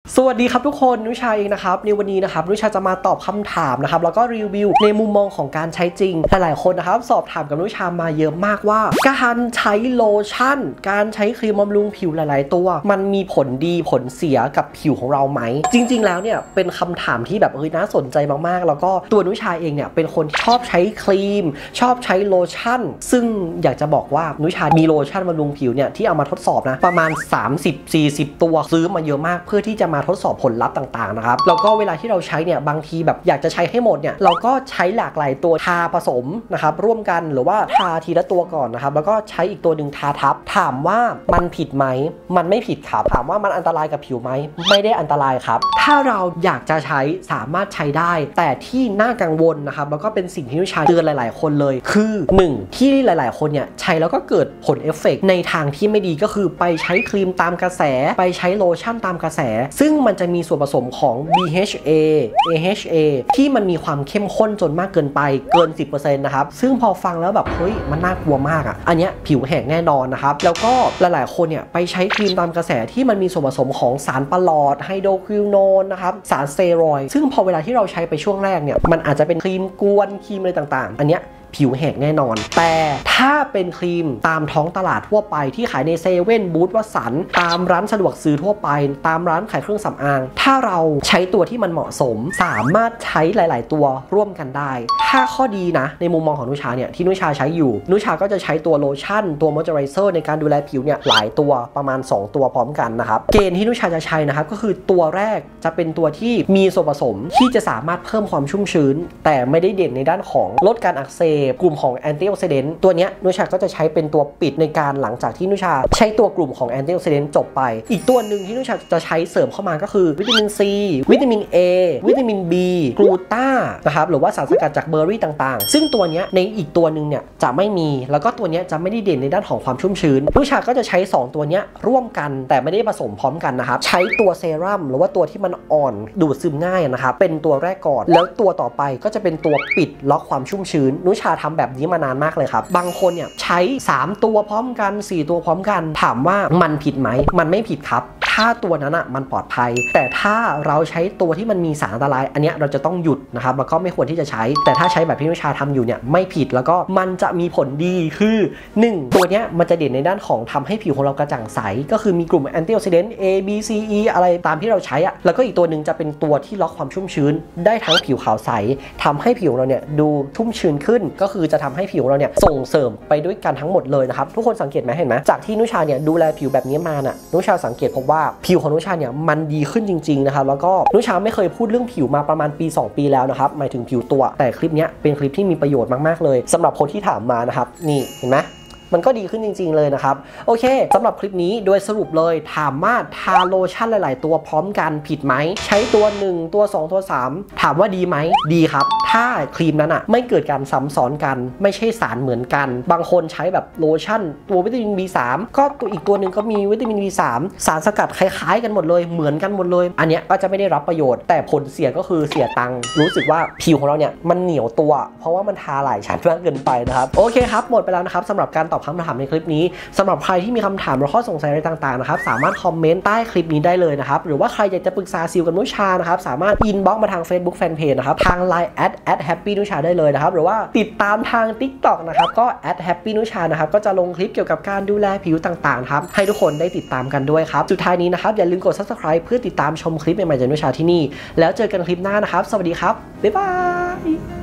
สวัสดีครับทุกคนนุชาเองนะครับในวันนี้นะครับนุชาจะมาตอบคำถามนะครับแล้วก็รีวิวในมุมมองของการใช้จริงหลายๆคนนะครับสอบถามกับนุชามาเยอะมากว่าการใช้โลชั่นการใช้ครีมบำรุงผิวหลายๆตัวมันมีผลดีผลเสียกับผิวของเราไหมจริงๆแล้วเนี่ยเป็นคำถามที่แบบน่าสนใจมากๆแล้วก็ตัวนุชาเองเนี่ยเป็นคนชอบใช้ครีมชอบใช้โลชั่นซึ่งอยากจะบอกว่านุชามีโลชั่นบำรุงผิวเนี่ยที่เอามาทดสอบนะประมาณ 30-40 ตัวซื้อมาเยอะมากเพื่อที่จะมาทดสอบผลลัพธ์ต่างๆนะครับแล้วก็เวลาที่เราใช้เนี่ยบางทีแบบอยากจะใช้ให้หมดเนี่ยเราก็ใช้หลากหลายตัวทาผสมนะครับร่วมกันหรือว่าทาทีละตัวก่อนนะครับแล้วก็ใช้อีกตัวหนึ่งทาทับถามว่ามันผิดไหมมันไม่ผิดครับถามว่ามันอันตรายกับผิวไหมไม่ได้อันตรายครับถ้าเราอยากจะใช้สามารถใช้ได้แต่ที่น่ากังวลนะครับแล้วก็เป็นสิ่งที่นุชาเตือนหลายๆคนเลยคือ 1. ที่หลายๆคนเนี่ยใช้แล้วก็เกิดผลเอฟเฟกต์ในทางที่ไม่ดีก็คือไปใช้ครีมตามกระแสไปใช้โลชั่นตามกระแสซึ่งมันจะมีส่วนผสมของ BHA AHA ที่มันมีความเข้มข้นจนมากเกินไปเกิน 10% นะครับซึ่งพอฟังแล้วแบบเฮ้ยมันน่ากลัวมากอ่ะอันเนี้ยผิวแห้งแน่นอนนะครับแล้วก็หลายๆคนเนี่ยไปใช้ครีมตามกระแสที่มันมีส่วนผสมของสารประหลอดไฮโดรควินอนนะครับสารสเตียรอยด์ซึ่งพอเวลาที่เราใช้ไปช่วงแรกเนี่ยมันอาจจะเป็นครีมกวนครีมอะไรต่างๆอันเนี้ยผิวแห้งแน่นอนแต่ถ้าเป็นครีมตามท้องตลาดทั่วไปที่ขายในเซเว่นบูธวัสันตามร้านสะดวกซื้อทั่วไปตามร้านขายเครื่องสำอางถ้าเราใช้ตัวที่มันเหมาะสมสามารถใช้หลายๆตัวร่วมกันได้ถ้าข้อดีนะในมุมมองของนุชาเนี่ยที่นุชาใช้อยู่นุชาก็จะใช้ตัวโลชั่นตัวมอยเจอไรเซอร์ในการดูแลผิวเนี่ยหลายตัวประมาณ2ตัวพร้อมกันนะครับเกณฑ์ที่นุชาจะใช้นะครับก็คือตัวแรกจะเป็นตัวที่มีส่วนผสมที่จะสามารถเพิ่มความชุ่มชื้นแต่ไม่ได้เด่นในด้านของลดการอักเสบกลุ่มของแอนตี้ออกซิเดนต์ตัวนี้นุชาก็จะใช้เป็นตัวปิดในการหลังจากที่นุชาใช้ตัวกลุ่มของแอนตี้ออกซิเดนต์จบไปอีกตัวหนึ่งที่นุชาจะใช้เสริมเข้ามาก็คือวิตามินซีวิตามิน A วิตามิน B กลูต้านะครับหรือว่าสารสกัดจากเบอร์รี่ต่างๆซึ่งตัวนี้ในอีกตัวหนึ่งเนี่ยจะไม่มีแล้วก็ตัวนี้จะไม่ได้เด่นในด้านของความชุ่มชื้นนุชาก็จะใช้2ตัวนี้ร่วมกันแต่ไม่ได้ผสมพร้อมกันนะครับใช้ตัวเซรั่มหรือว่าตัวที่มันอ่อนดูดซึมง่ายนะครับเป็นตัวแรกก่อนแล้วตัวต่อไปก็จะเป็นตัวปิดล็อกความชุ่มชื้นนุชาทำแบบนี้มานานมากเลยครับบางคนเนี่ยใช้3ตัวพร้อมกัน4ตัวพร้อมกันถามว่ามันผิดไหมมันไม่ผิดครับถ้าตัวนั้นอ่ะมันปลอดภัยแต่ถ้าเราใช้ตัวที่มันมีสารอันตรายอันเนี้ยเราจะต้องหยุดนะครับแล้วก็ไม่ควรที่จะใช้แต่ถ้าใช้แบบที่นุชาทำอยู่เนี่ยไม่ผิดแล้วก็มันจะมีผลดีคือ1ตัวเนี้ยมันจะเด่นในด้านของทำให้ผิวของเรากระจ่างใสก็คือมีกลุ่มแอนตี้ออกซิเดนต์ A B C E อะไรตามที่เราใช้อ่ะแล้วก็อีกตัวหนึ่งจะเป็นตัวที่ล็อกความชุ่มชื้นได้ทั้งผิวขาวใสทำให้ผิวเราเนี่ยดูชุ่มชื้นขึ้นก็คือจะทำให้ผิวเราเนี่ยส่งเสริมไปด้วยกันทั้งหมดเลยนะครับทุกคนสังเกตไหมเห็นไหมจากที่นุชาเนี่ยดูแลผิวแบบนี้มาน่ะนุชาสังเกตพบว่าผิวของนุชาเนี่ยมันดีขึ้นจริงๆนะครับแล้วก็นุชาไม่เคยพูดเรื่องผิวมาประมาณปี2ปีแล้วนะครับหมายถึงผิวตัวแต่คลิปนี้เป็นคลิปที่มีประโยชน์มากๆเลยสำหรับคนที่ถามมานะครับนี่เห็นไหมมันก็ดีขึ้นจริงๆเลยนะครับโอเคสำหรับคลิปนี้โดยสรุปเลยถามว่าทาโลชั่นหลายๆตัวพร้อมกันผิดไหมใช้ตัว1ตัว2ตัว3ถามว่าดีไหมดีครับถ้าครีมนั้นอ่ะไม่เกิดการซ้ำซ้อนกันไม่ใช่สารเหมือนกันบางคนใช้แบบโลชั่นตัววิตามิน B3 ก็ตัวอีกตัวหนึ่งก็มีวิตามิน B3 สารสกัดคล้ายๆกันหมดเลยเหมือนกันหมดเลยอันเนี้ยก็จะไม่ได้รับประโยชน์แต่ผลเสียก็คือเสียตังค์รู้สึกว่าผิวของเราเนี่ยมันเหนียวตัวเพราะว่ามันทาหลายชั้นมากเกินไปนะครับโอเคครับหมดไปแล้วนะครับสำหรับการตอบคำถามในคลิปนี้สำหรับใครที่มีคำถามหรือข้อสงสัยอะไรต่างๆนะครับสามารถคอมเมนต์ใต้คลิปนี้ได้เลยนะครับหรือว่าใครอยากจะปรึกษาซิลกับนุชานะครับสามารถอินบ็อกซ์มาทาง Facebook Fanpage นะครับทาง Line @happynucha ได้เลยนะครับหรือว่าติดตามทาง TikTok นะครับก็@happynucha นะครับก็จะลงคลิปเกี่ยวกับการดูแลผิวต่างๆครับให้ทุกคนได้ติดตามกันด้วยครับสุดท้ายนี้นะครับอย่าลืมกด Subscribe เพื่อติดตามชมคลิปใหม่ๆจากนุชาที่นี่แล้วเจอกันคลิปหน้านะครับสวัสดีครับบ๊ายบาย